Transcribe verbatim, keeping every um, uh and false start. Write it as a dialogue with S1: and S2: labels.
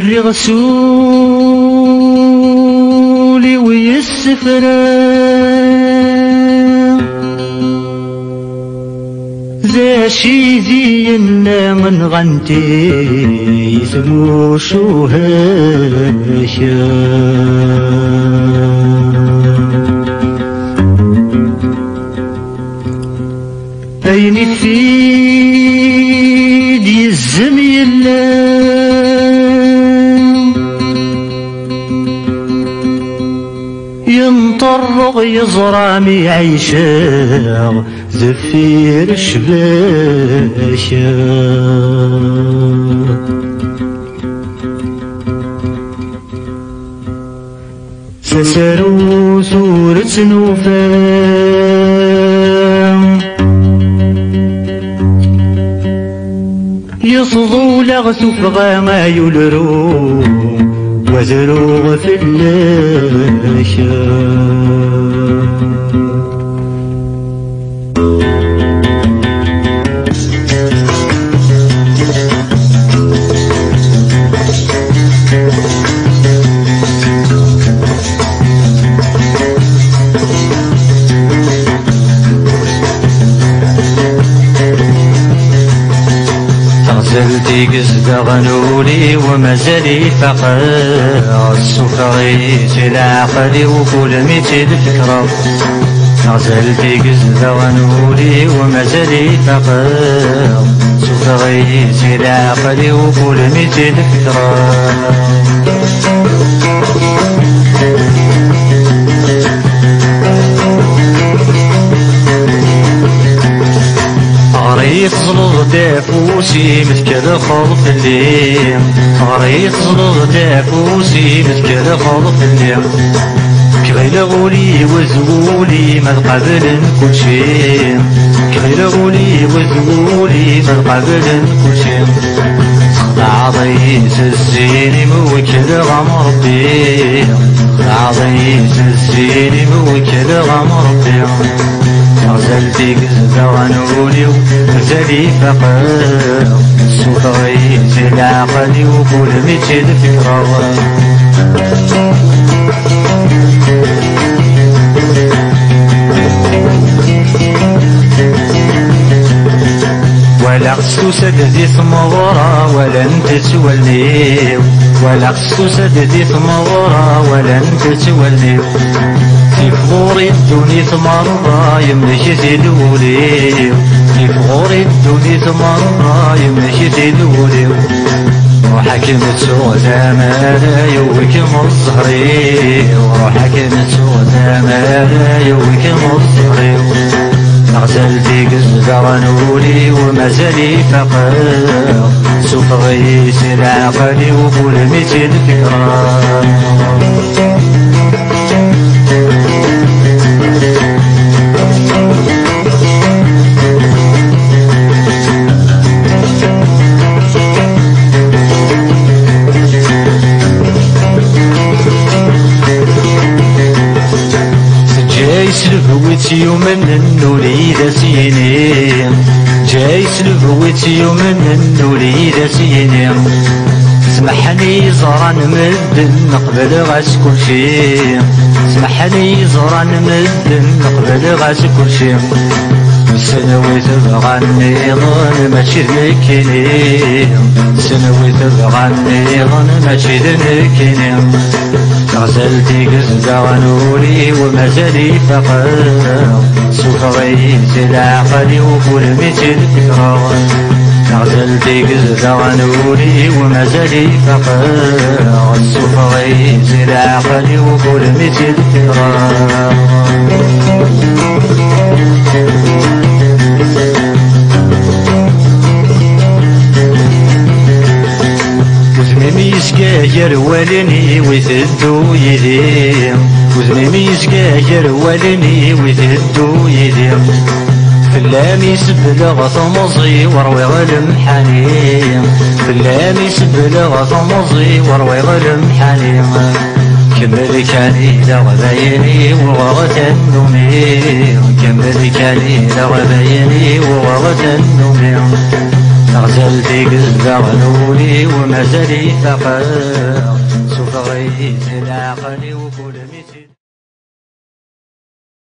S1: الرسول ويسفرا ذا شي زينا من غنتي يسمو شو هاشا أين في دي الزميلة ينطرق يزرامي عيشا زفير شباشا سسروا سورة نوفا يصدوا لغثوا فغاما يلروا وزروا في اللاشا زلتي قصد غنولي ومازالي فقر السكري العقلي وكل ميتي الفكرة زلتي قصد غنولي ومازالي فقر السكري العقلي وكل ميتي الفكرة غريق زلط دافوسي مثكر خلط الليل غريق زلط دافوسي مثكر خلط الليل كغير غولي وزغولي ما قبل كل شيء كغير غولي وزغولي ما قبل كل شيء عضيس الزين موكل غم ربي عضيس الزين موكل غم ربي غزلتي قزد غنولي وغزلي فقر السكري العقلي وكل ميتي الفكرة ولا خصو سددي ثمورة ولا انت توليو ولا خصو سددي ثمورة ولا انت توليو في فغوري الدوني ثمرة يمشي تدولي في فغوري الدوني ثمرة يمشي تدولي روحك متسودا مالا يوكم الزهري روحك متسودا مالا يوكم الزهري غزلتي قزد غنولي ومازالي فقر سكري العقلي وكل ميتي الفكرة سلفوتي ومن النولي سيني جاي سلفوتي ومن النولي سيني سمحني زران مدن نقبل غاس كل شي سمحني زران مدن نقبل غاس كل شي سنوي تبغى النيضان ماشي ذكيني سنوي تبغى النيضان ماشي ذكيني غزلتي قزد غنولي ومازالي فقر سكري العقلي وكل ميتي الفكرة غزلتي قزد غنولي ومازالي فقر سكري العقلي وكل ميتي الفكرة وزميمي يسقاير والني ويثدو يدي وزميمي يسقاير والني ويثدو يدي فلام يسبلغ ثمزي وروي غلم حنين فلام يسبلغ ثمزي وروي غلم حنين كمل كاني لغبيني وغغت النومي كمل كاني لغبيني وغغت النومي غزلتي يقزع نوري ومازال يثقل سوف غيث العقل وكل مثل